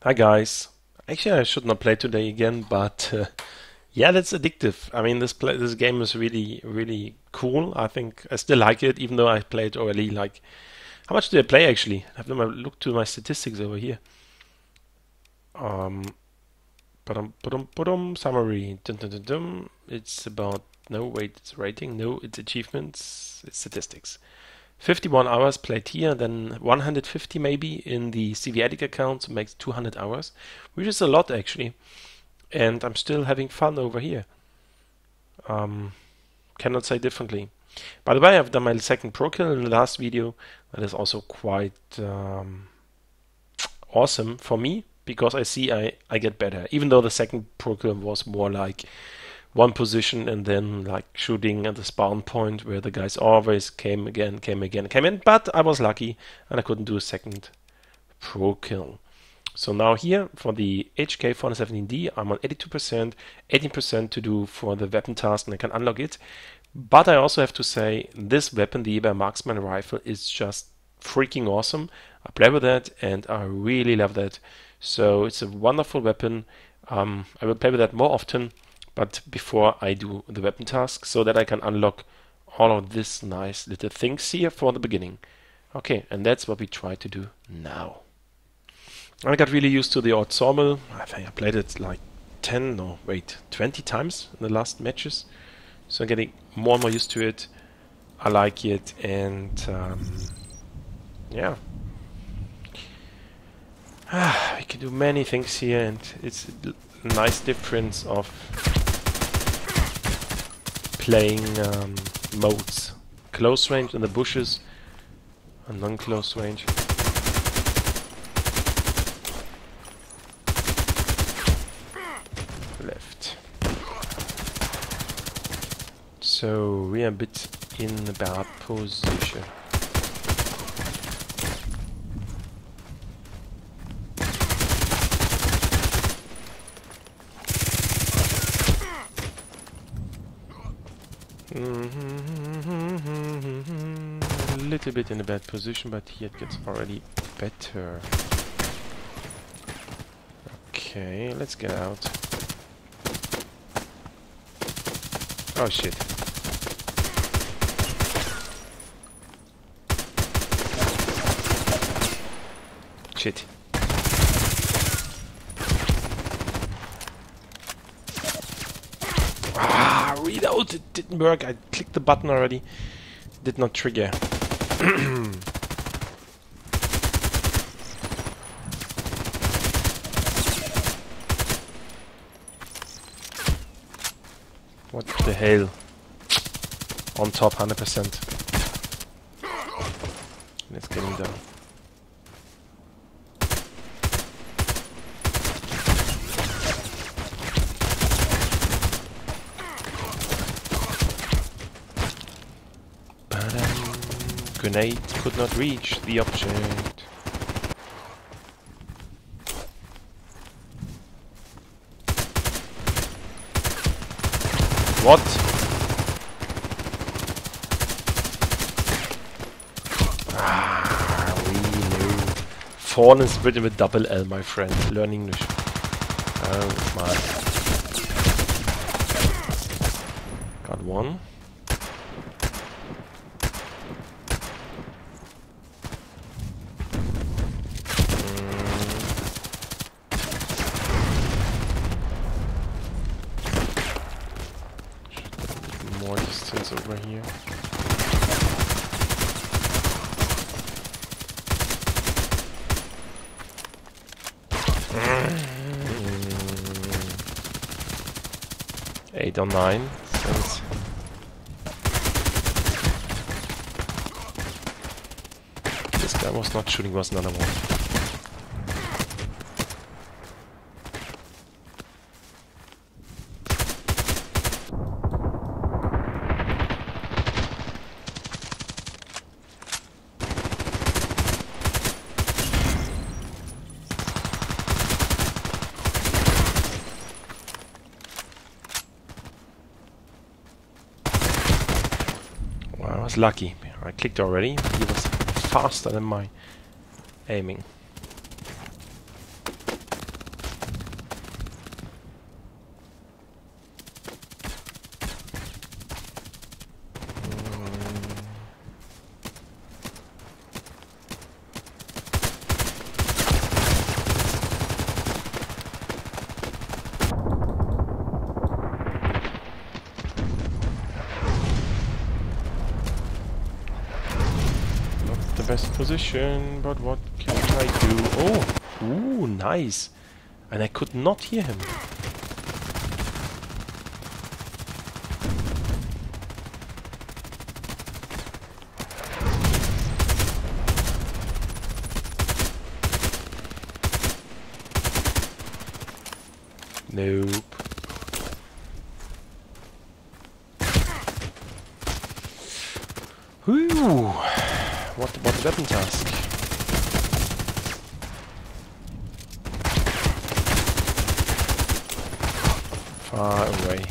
Hi guys. Actually, I should not play today again, but yeah, that's addictive. I mean, this game is really cool. I think I still like it, even though I played already. Like, how much did I play actually? Have them look to my statistics over here. Um, summary. Dun, dun, dun, dun. It's about no wait, it's rating. No, it's achievements. It's statistics. 51 hours played here, then 150 maybe in the CV Addict account, so makes 200 hours, which is a lot actually. And I'm still having fun over here. Um, Cannot say differently. By the way, I've done my second pro kill in the last video. That is also quite awesome for me because I see I get better. Even though the second pro kill was more like one position and then like shooting at the spawn point where the guys always came again, came again, came in. But I was lucky and I couldn't do a second pro kill. So now here for the HK 417D, I'm on 82%, 18% to do for the weapon task, and I can unlock it. But I also have to say, this weapon, the Eber Marksman rifle, is just freaking awesome. I play with that, and I really love that. So it's a wonderful weapon. I will play with that more often, but before I do the weapon task, so that I can unlock all of this nice little things here for the beginning. Okay, and that's what we try to do now. I got really used to the ensemble. I think I played it like 10, no, wait, 20 times in the last matches. So I'm getting more and more used to it. I like it, and yeah. We can do many things here, and it's a nice difference of playing modes. Close range in the bushes and non-close range. Left. So we are a bit in a bad position. A little bit in a bad position, but here it gets already better. Okay, let's get out. Oh shit. Shit. Reload! It didn't work. I clicked the button already. Did not trigger. What the hell? On top, 100%. Let's get him down. Grenade could not reach the object. What? Reload. Fawn is written with double L, my friend. Learn English. Oh, smart. Got one. More distance over here. Eight or nine. Since this guy was not shooting, was another one. I was lucky. I clicked already. He was faster than my aiming. best position, but what can I do? Oh! Ooh, nice! And I could not hear him. Nope. Whew! What weapon task? Far away.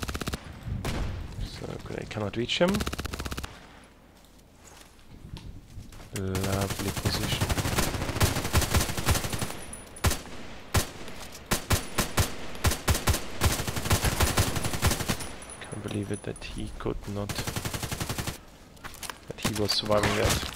So I cannot reach him. Lovely position. Can't believe it that he could not. That he was surviving that.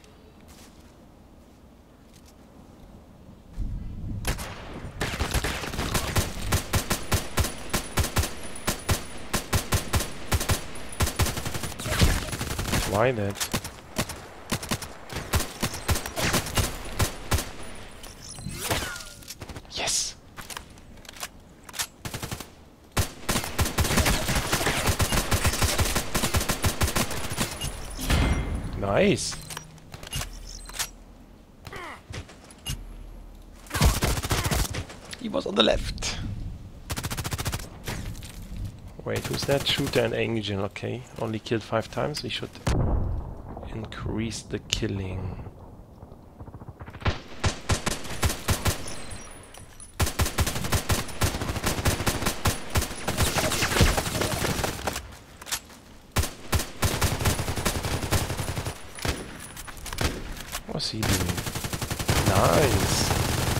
Why that? Yes! Nice! He was on the left. Wait, who's that? Shooter and Angel, okay. Only killed 5 times, we should increase the killing. What's he doing? Nice!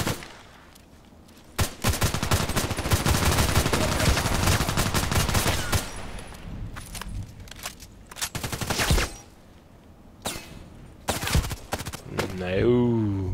No.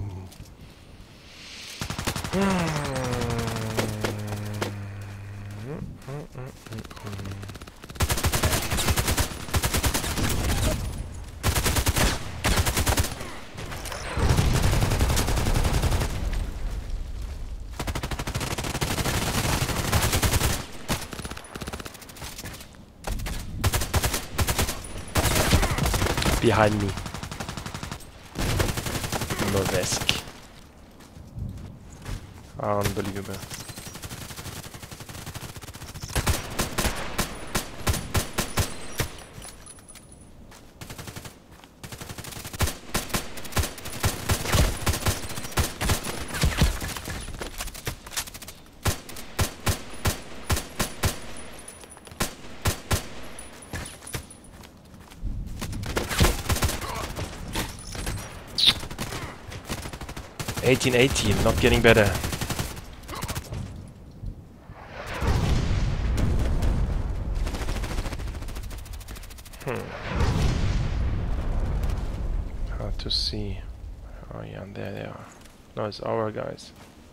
Behind me. Novesk. Unbelievable. $18-18, not getting better. Hard to see. Oh yeah, there they are. No, it's our guys.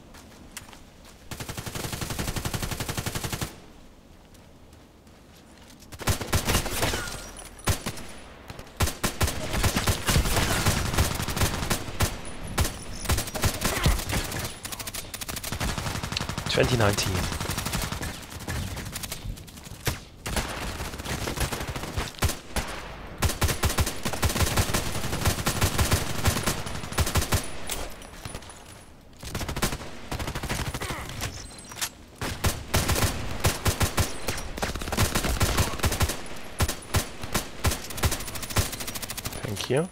$20-19. Thank you.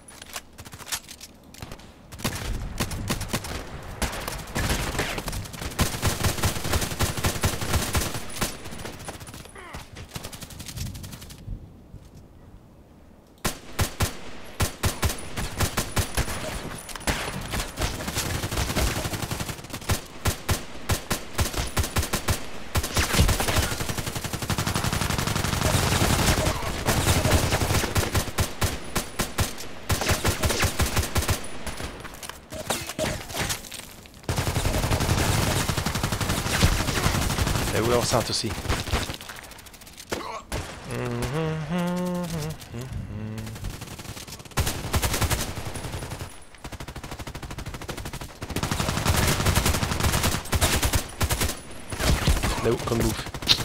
We all start to see. No, can't move.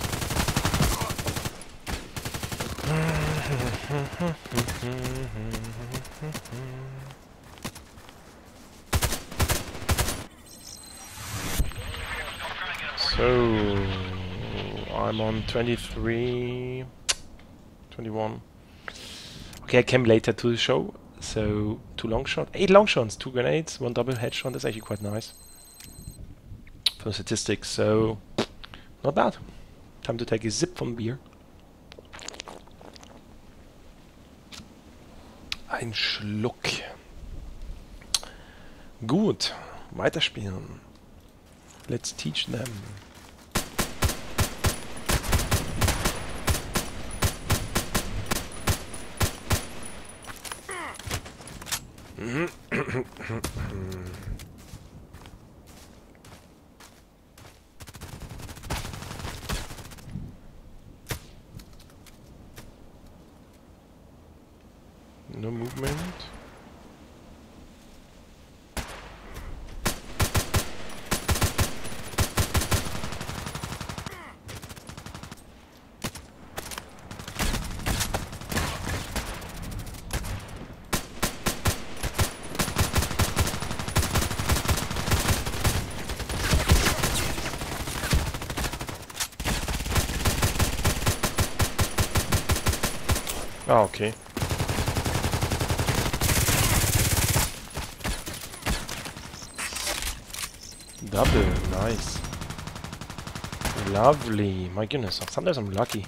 So I'm on 23, 21. Okay, I came later to the show, so 2 long shots, 8 long shots, 2 grenades, 1 double headshot. That's actually quite nice for statistics. So not bad. Time to take a sip from beer. Ein Schluck. Gut, weiterspielen. Let's teach them. No movement. Ah, okay. Double, nice. Lovely. My goodness, sometimes I'm lucky.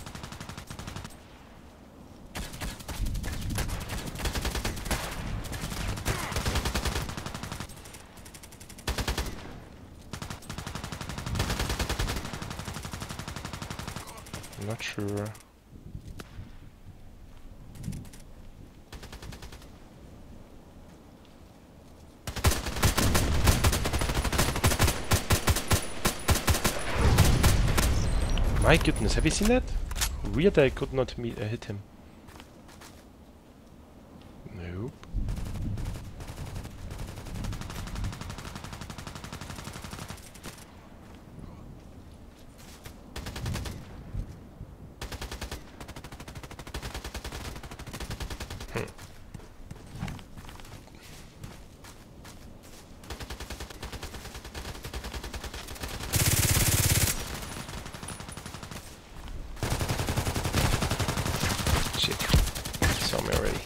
I'm not sure. My goodness, have you seen that? Weird I could not hit him. Nope. Shit. Saw me already.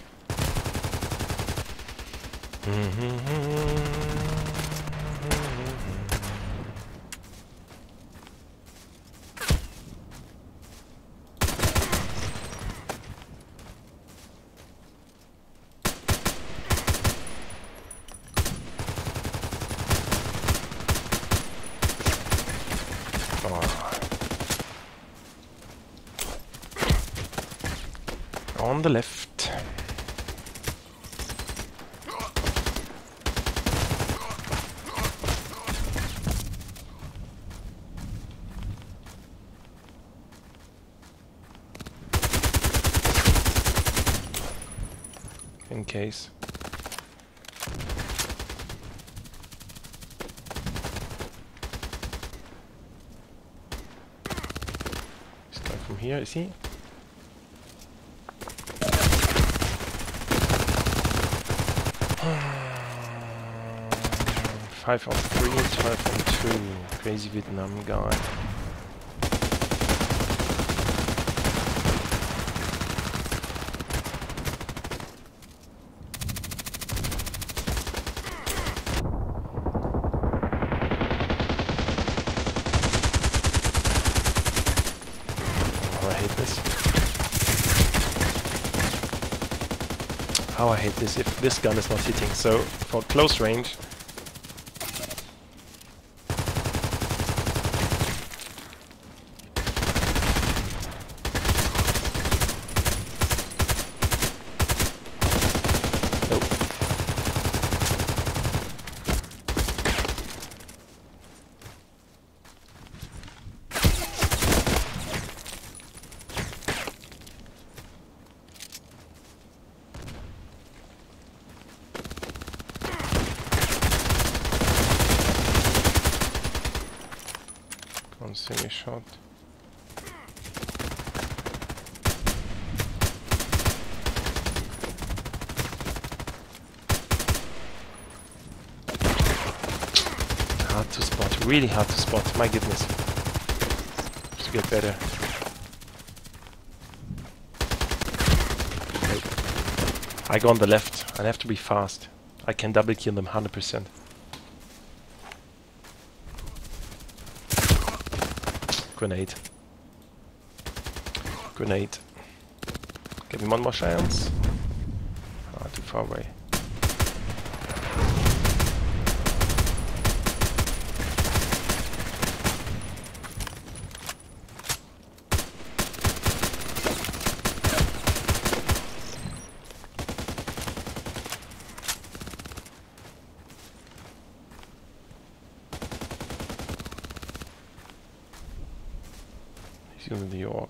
On the left. In case. He's coming from here, is he? Five on 3, 12 on 2. Crazy Vietnam guy. Oh, I hate this. How I hate this if this gun is not hitting. So for close range. One single shot. Hard to spot, really hard to spot, my goodness. Just get better. I go on the left, I have to be fast. I can double kill them 100%. Grenade. Grenade. Give me one more chance. Ah, too far away. He's in New York.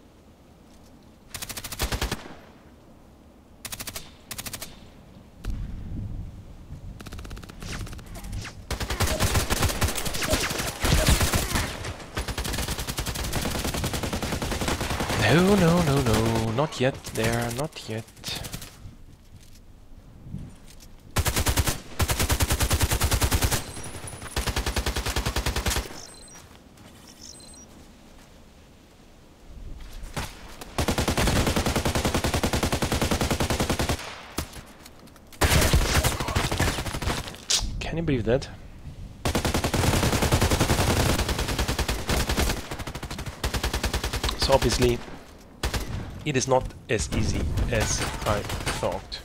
No, no, no, no, not yet there, not yet. Can you believe that? So obviously it is not as easy as I thought.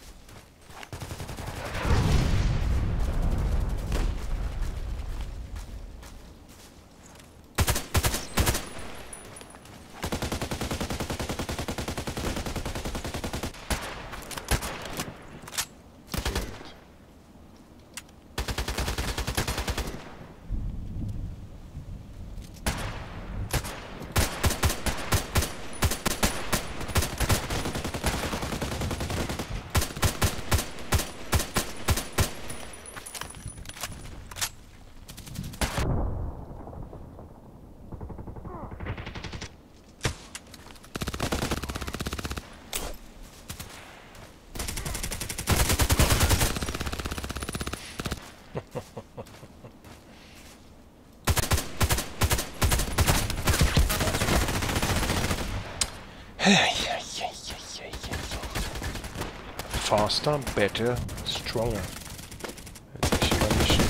Faster, better, stronger. That's actually my mission.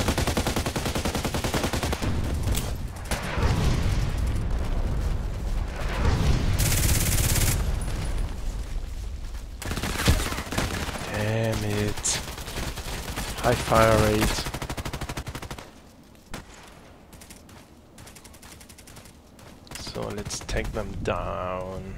Damn it. High fire rate. So let's take them down.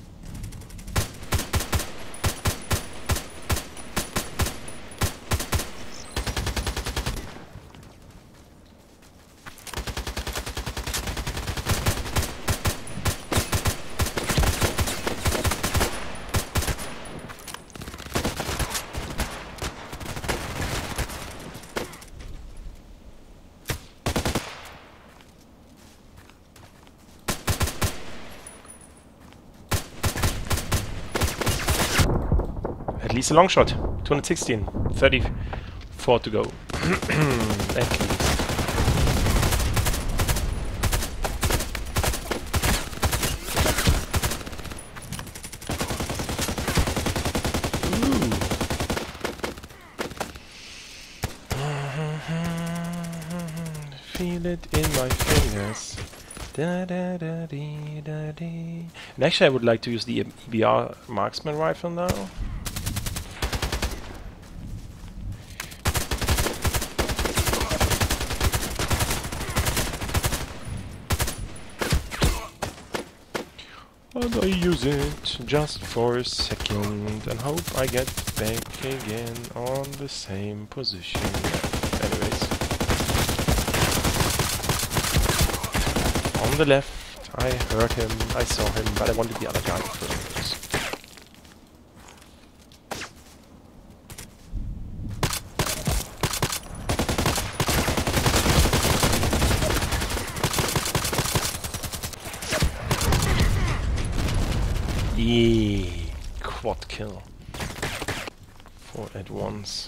At least a long shot. 216. 34 to go. At least. Ooh. Feel it in my fingers. Da, da, da, dee, da, dee. And actually I would like to use the EBR marksman rifle now. And I use it just for a second and hope I get back again on the same position. Anyways. On the left, I heard him, I saw him, but I wanted the other guy first. Quad kill. 4 at once.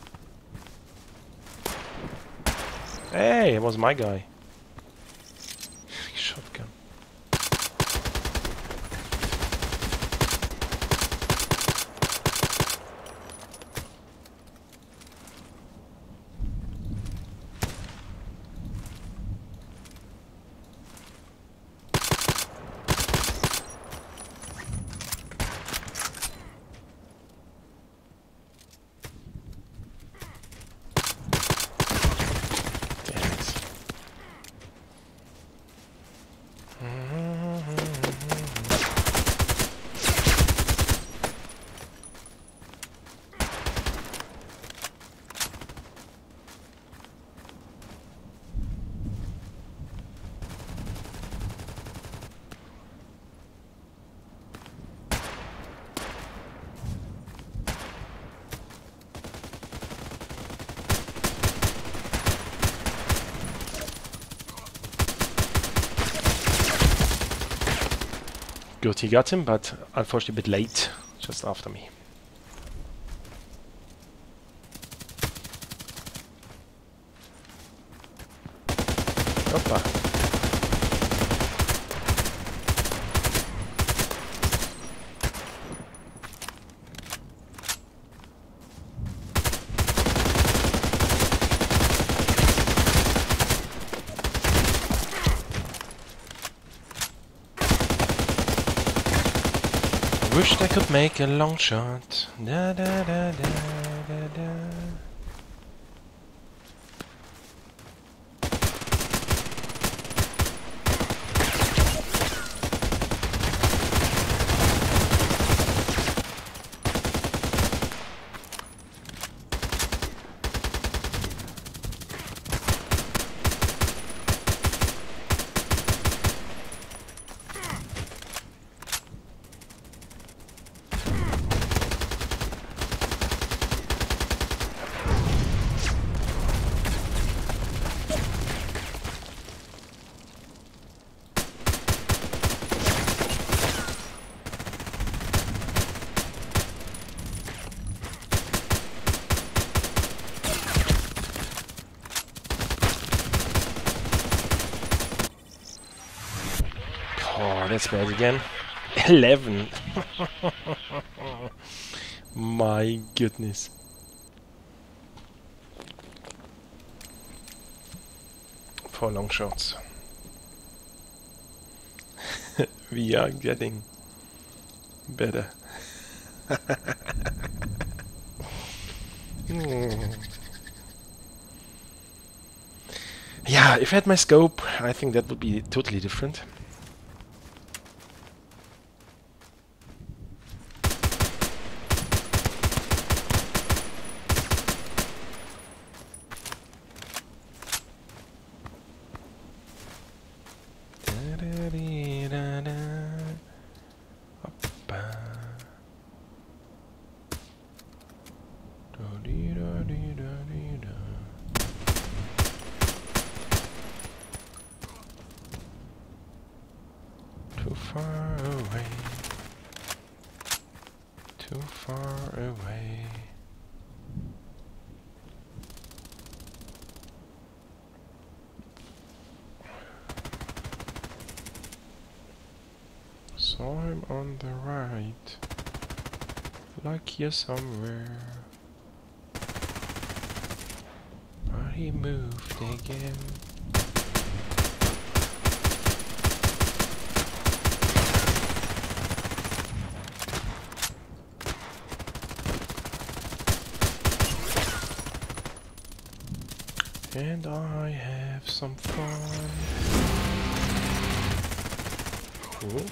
Hey, it was my guy. Shotgun. Good, he got him, but unfortunately a bit late, just after me. Hoppa. Wished I could make a long shot. Da da da da da da. Oh, that's bad again. 11. My goodness. For long shots. We are getting better. Yeah, if I had my scope, I think that would be totally different. Too far away. Too far away. Saw him on the right, like here somewhere, but he moved again. And I have some fun. Cool.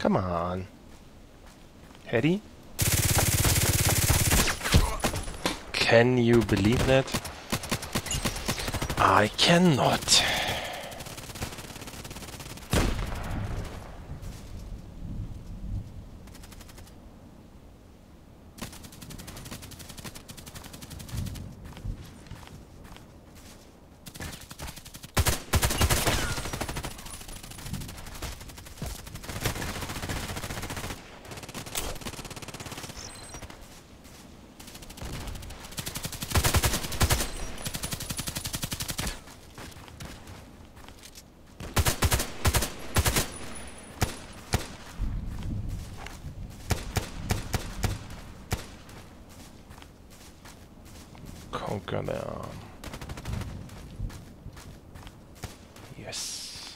Come on. Eddie? Can you believe that? I cannot. Conquer them. Yes.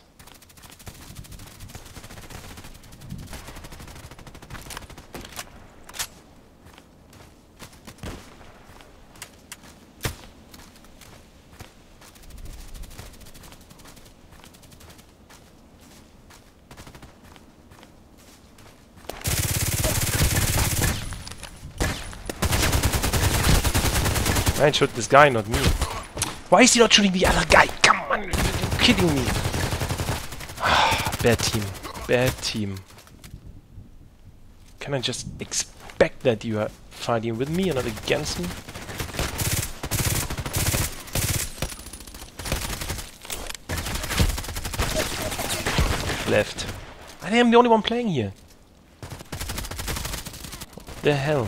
I shoot this guy, not me. Why is he not shooting the other guy? Come on, you're kidding me. Bad team. Bad team. Can I just expect that you are fighting with me and not against me? Left. I think I'm the only one playing here. What the hell?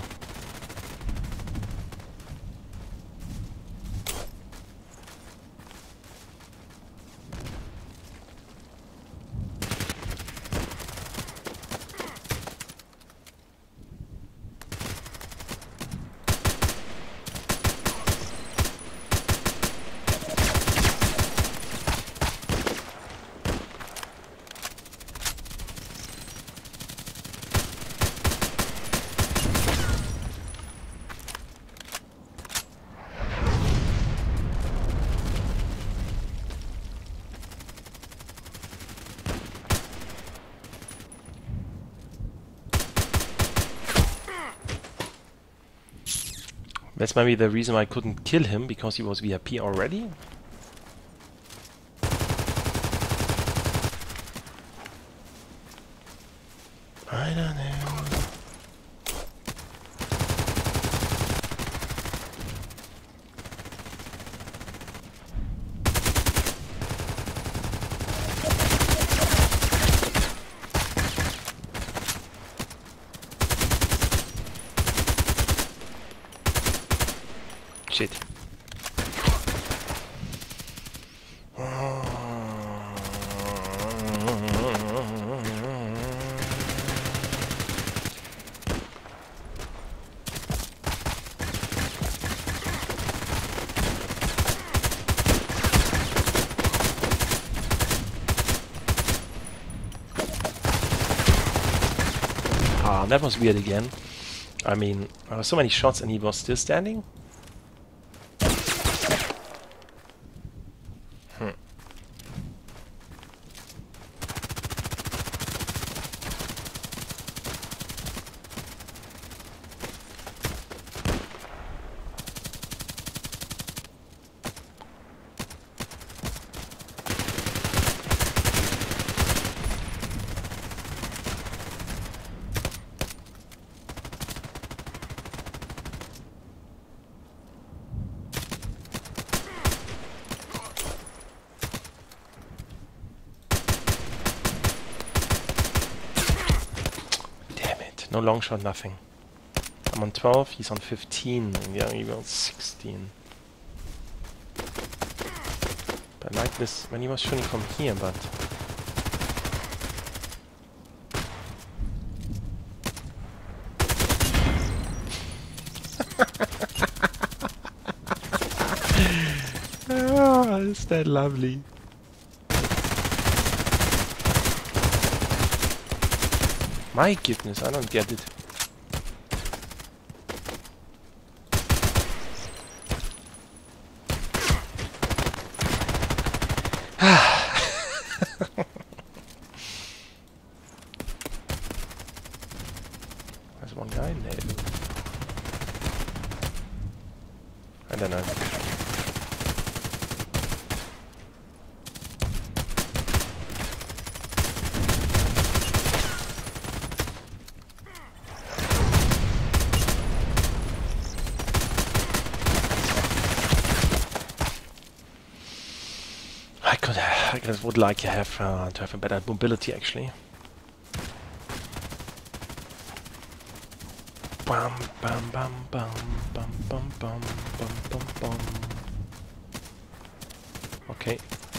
That's maybe the reason why I couldn't kill him, because he was VIP already. I don't know. Shit. Ah, that was weird again. I mean, there were so many shots and he was still standing. No long shot, nothing. I'm on 12, he's on 15, and we are even on 16. But I like this when he was shooting from here, but... Ah, is that lovely? My goodness, I don't get it. I would like to have a better mobility actually. Bum bum bum bum bum bum bum bum bum bum. Okay.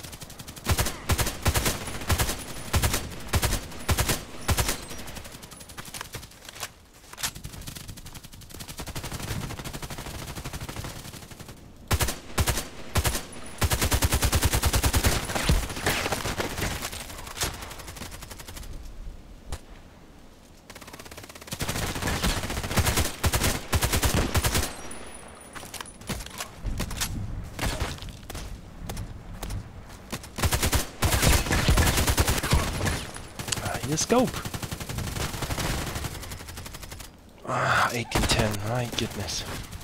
The scope. 1810, my goodness.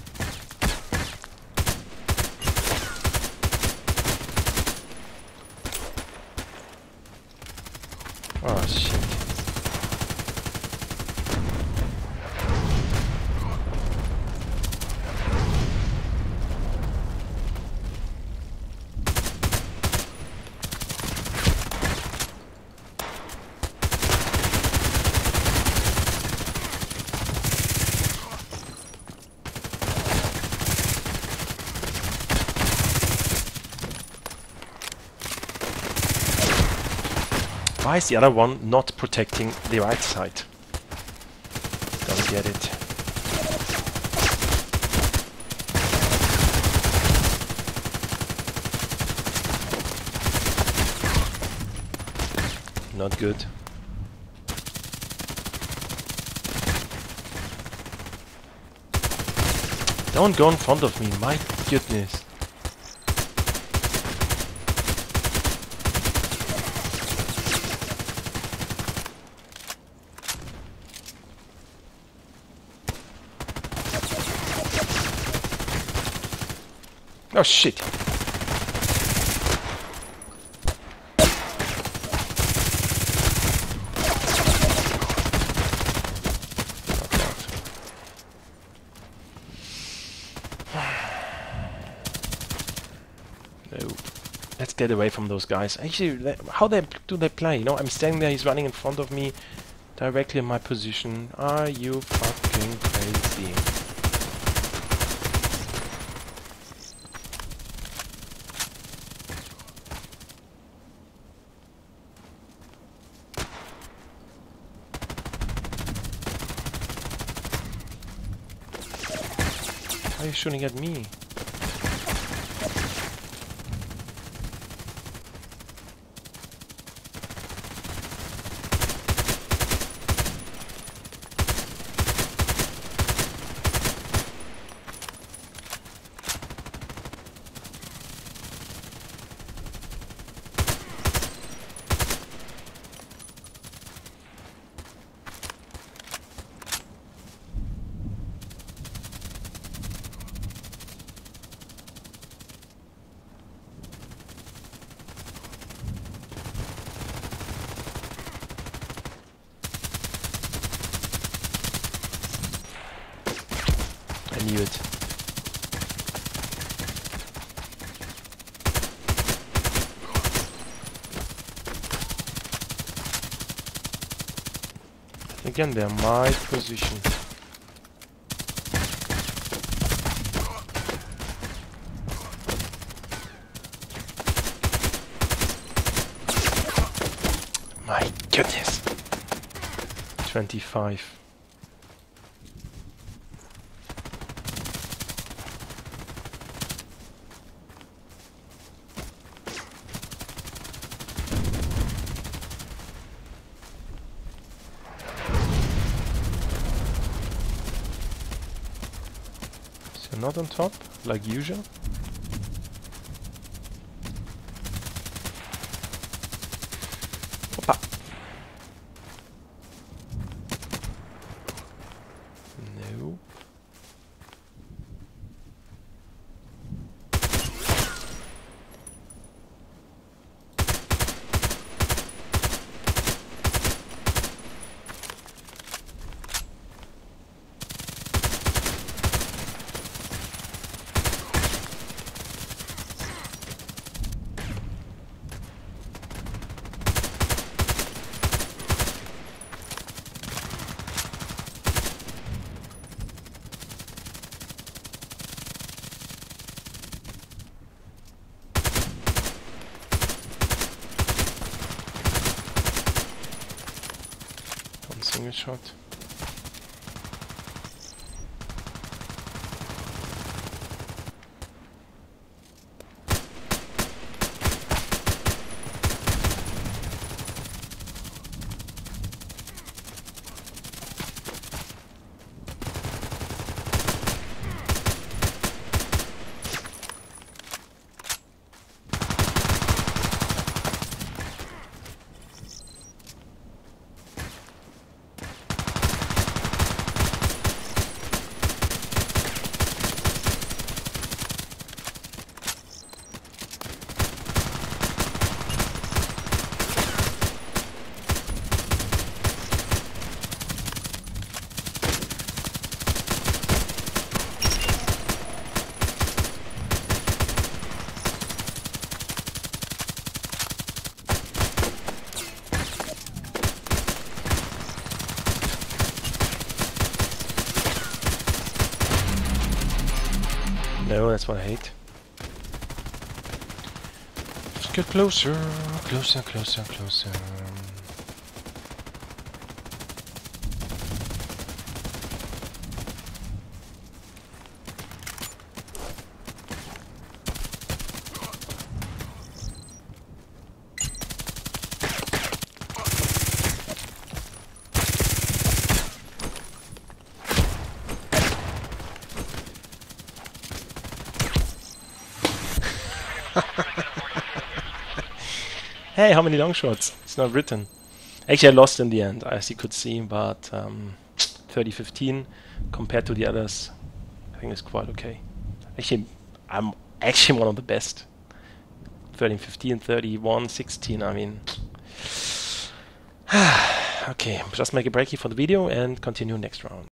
Oh shit. Why is the other one not protecting the right side? Don't get it. Not good. Don't go in front of me, my goodness. Oh shit! No. Let's get away from those guys. Actually, how do they play? You know, I'm standing there, he's running in front of me, directly in my position. Are you fucking crazy? Why are you shooting at me? I knew it. Again, they're my position. My goodness. 25. Not on top, like usual. Opa. No. single shot. No, that's what I hate. Let's get closer, closer, closer, closer. Hey, how many long shots? It's not written. Actually, I lost in the end, as you could see, but 30-15 compared to the others, I think it's quite okay. Actually, I'm actually one of the best. 13-15, 31-16, I mean. Okay, just make a break here for the video and continue next round.